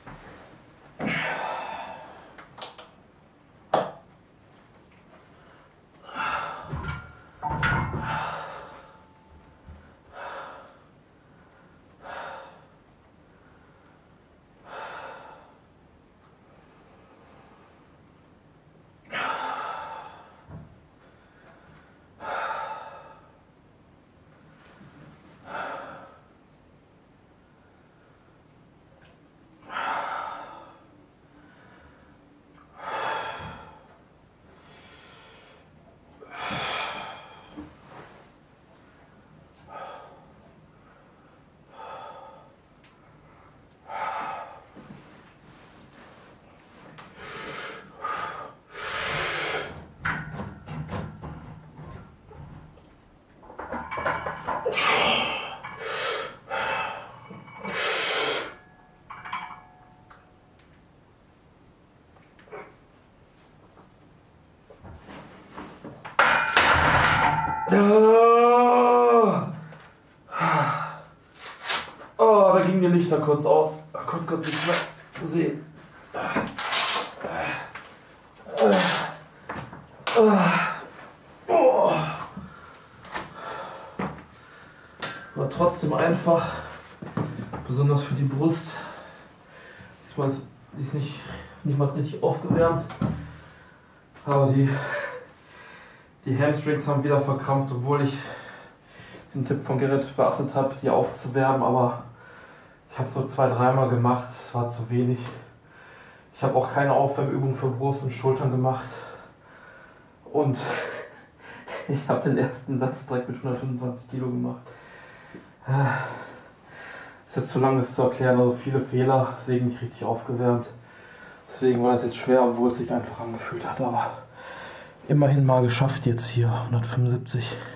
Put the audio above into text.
Oh, da ging die Lichter kurz aus. Da konnte Gott nicht mehr sehen. War trotzdem einfach, besonders für die Brust. Diesmal ist die niemals richtig aufgewärmt, aber die Hamstrings haben wieder verkrampft, obwohl ich den Tipp von Gerrit beachtet habe, die aufzuwärmen, aber ich habe es so 2-3 Mal gemacht, es war zu wenig. Ich habe auch keine Aufwärmübung für Brust und Schultern gemacht und ich habe den ersten Satz direkt mit 125 Kilo gemacht. Ist jetzt zu lang, das zu erklären, also viele Fehler, deswegen nicht richtig aufgewärmt. Deswegen war das jetzt schwer, obwohl es sich einfach angefühlt hat, aber immerhin mal geschafft jetzt hier, 175.